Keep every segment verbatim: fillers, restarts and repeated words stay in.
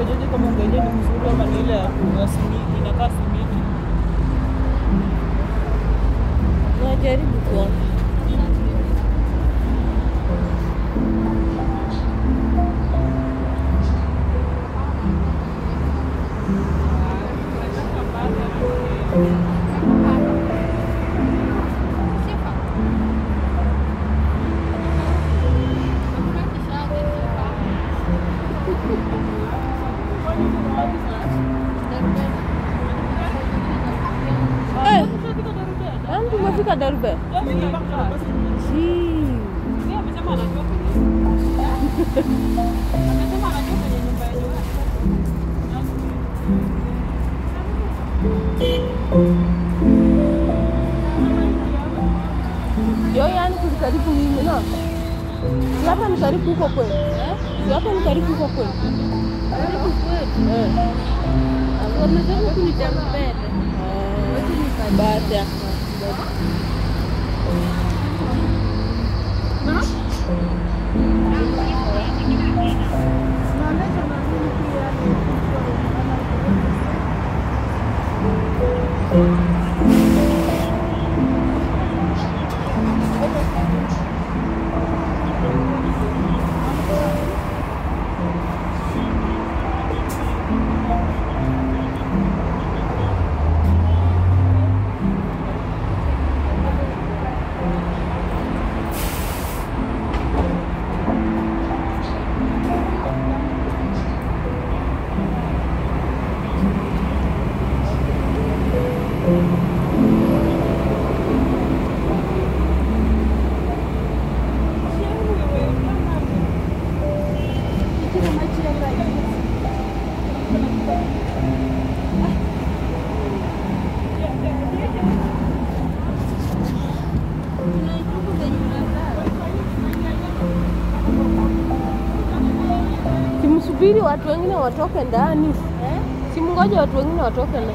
utajeje kama unga yenyewe ni mzuri ama ni ile ya simiti inakaa simiti. Najaribu kuona. Eh, antu umefika Darube? Si. Dia amesema anajua kwenye. Amesema anajua kwenye nyumba yenu. Yo, yani karibu mimi na. Si hapa ni karibu huko kweli. Eh? Si hapa ni karibu huko kweli. Karibu kweli. Eh. Wamesema kunitembea. Eh. Baada. Na? Simsubiri watu wengine watoke ndani. Eh? Simngoje watu wengine watoke ndani.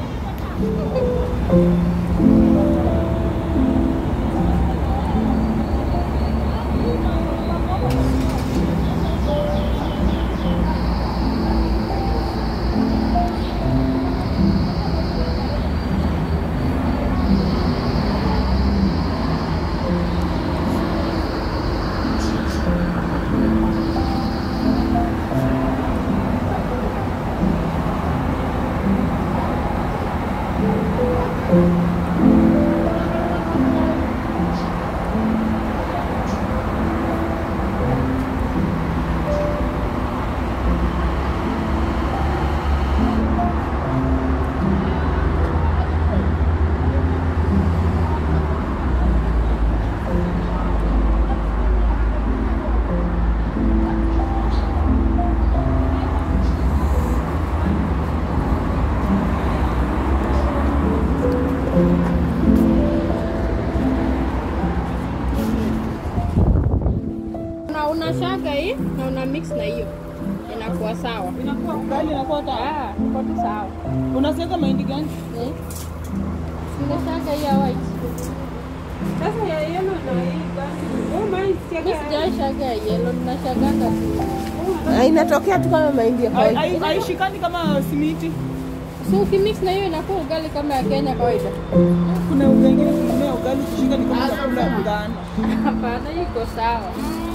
Unashaga hii na una mix na hiyo. Inakuwa sawa. Inakuwa ugali inakuwa sawa. Ah, iko tu sawa. Unasiaga mahindi gani? Eh. Unashaga hii ya white. Sasa ya yellow na hii gani? Oh, mahindi siaga. Sijashaga ya yellow, ninashaga tu. Na inatokea tu kama mahindi ya kawaida. Ai haishikani kama simiti. So ukimix na hiyo inakuwa ugali kama ya Kenya kawaida. Kuna ugali mwingine kutumia ugali kushika ni kama chakula ya ngano. Hapana, iko sawa.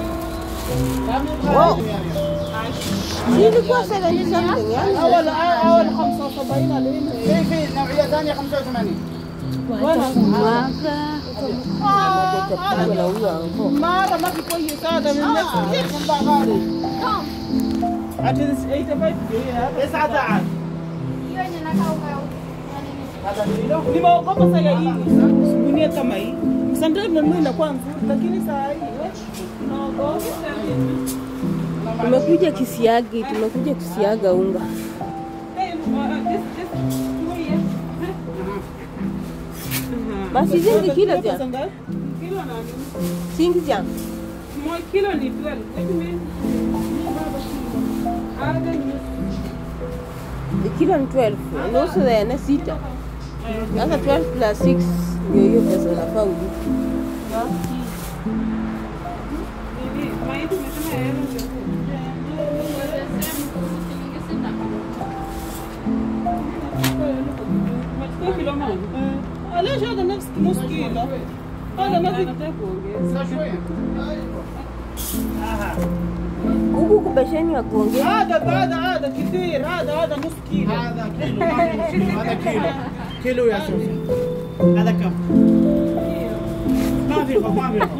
Wow. Ilikuwa seventy something يعني. أول أول خمسة وسبعين علينا. في في نوعية ثانية خمسة وثمانين. Mara maki kwa hiyo sada mimi. Ati eighty-five bei. تسعة عشر. Hiyo ni nakao. هذا كيلو. Nimeogopa sasa hii. Gunia kama hii. Sometimes ndio inakuwa nzuri lakini saa hii naogopa. Tumekuja kisiagi, tumekuja kusiaga unga. Basi zingi kilo ja. Kilo na Zingi ja. Mo kilo ni twelve. Kilo ni twelve. Nusu ya na sita. Sasa twelve plus six ndio hiyo pesa unafaa ulipe. kilo. Hata mazi Sasa شوية. Huku kubesheni ya kuongea. هذا هذا هذا كثير هذا هذا نص كيلو. هذا كيلو ما في نص كيلو هذا كيلو. كيلو يا سوسن. هذا كم؟ ما في فرق ما في فرق.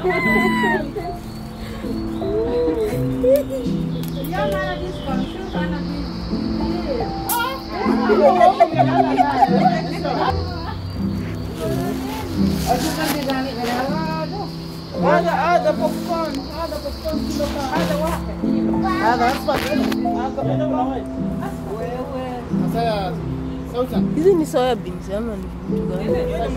هذا هذا بوبكورن هذا بوبكورن كيلو هذا واحد. Hapa hapa. هذا كيلو واحد. Sasa ya Sausan. Hizi ni soya beans ama ni vitu gani?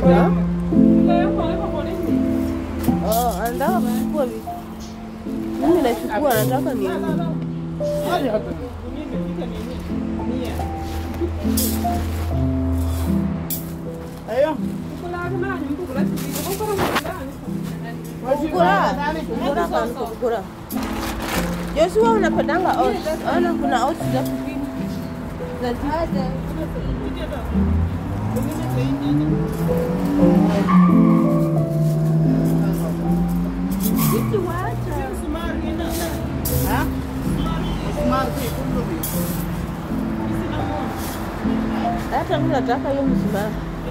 Oh, anataka kuchukua vitu. Mimi nachukua nataka ni. هذه حط. ايوه Kukura. Kukura kan kukura. Joshua unapendanga oats. Ana kuna oats za kupima. Za hada. Kitu wacha. ها اسمار في كله في Hata mimi nataka hiyo msumari.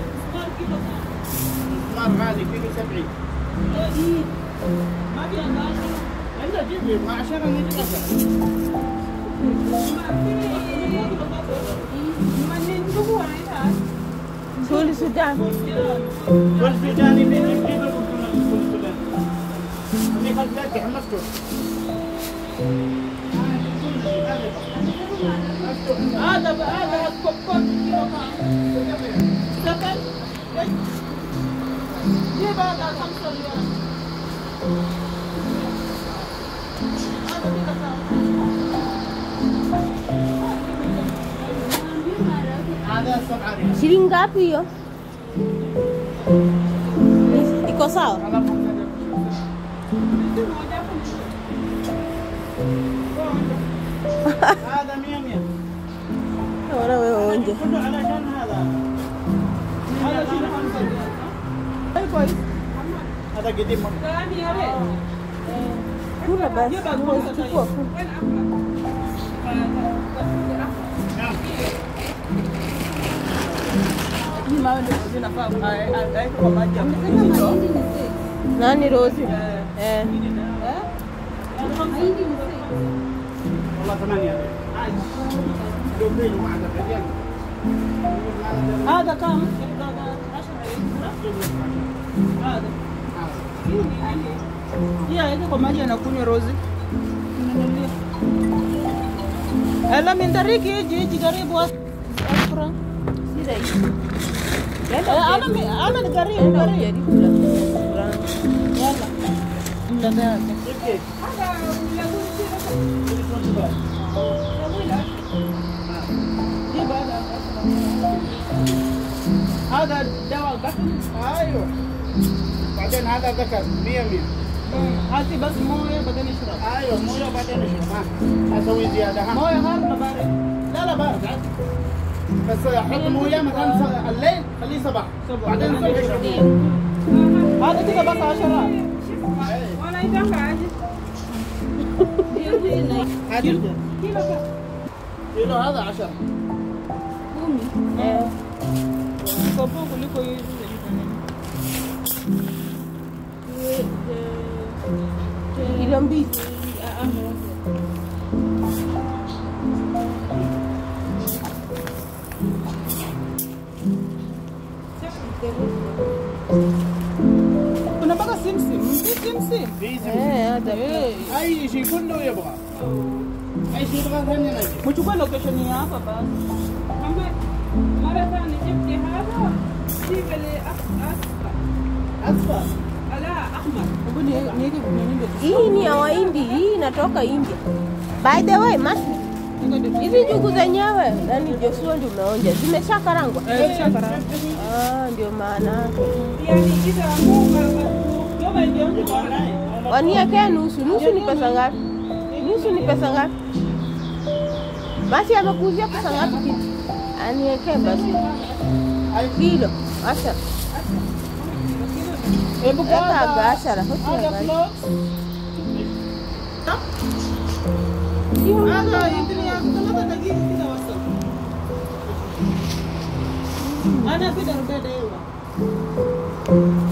اسمار غالي كيلو سبعين انت جيب لي ما عشان انا نتكسر Suli Sudan. كل سوداني اللي يجيب لي كل سوداني اللي خلفك حمسته هذا هذا بوبكورن كيلو سكن. جيب هذا خمسة ريال. هذا سبعة ريال Shilingi ngapi hiyo? Iko sawa? هذا مية مية Naona wewe onje. كله علشان هذا هذا كيلو خمسة ريال. أي كويس. هذا قديم مرة Kula basi. Chukua. Hii mawe ndio zinafaa aweke kwa maji ya kunywa. Nani Rosi? Eh. والله ثمانية دوبين وعد الرجال هذا كم؟ هذا. Hii aweke kwa maji anakunywa Rosi. Ela mindariki hiji hiji karibu afra. Sida hii. Ana ana ni karibu Nenda karibu. ujaribu kula. Yalla. Mtandao. هذا دواء قتل. ايوه بعدين هذا ذكر مية مية هاتي بس مويه بعدين اشرب. ايوه مويه وبعدين اشرب ها اسوي زياده ها مويه هارنا بارد. لا لا بارد عادي بس احط مويه مثلا ص- الليل خليه صباح صباح. بعدين اسوي اشرب هذا كده بس عشرة. هذا كيلو هذا عشرة Eh. Kopo kuliko hizi. Kilo mbili. Kuna mpaka simsim. Si simsim. في زمزم. Eh, hata Eh, اي شيء كله يبغى اي شيء يبغى ثاني نجي mchukue location ya hapa basi. مرة ثانية جبت هذا جيب لي أصفر اصفر لا أحمر. Hebu ni niweke nini ndio. hii ni ya Wahindi, hii inatoka India. By the way, Masi, hizi njugu zenyewe nani Joshua ndio umeonja. Zimesha karangwa. Eh, shakara. Ah, ndio maana. يعني إذا مو Kama ndio Waniwekee nusu. Nusu ni pesa ngapi? Nusu ni pesa ngapi? Basi amekuuzia pesa ngapi kitu? Aniwekee basi. Kilo. Acha. Hebu Eka kwanza. gashara, hosi Other gashara. clothes. Hata idini ya kutalata tagiri kila wasa. Ana pida rubeda ewa.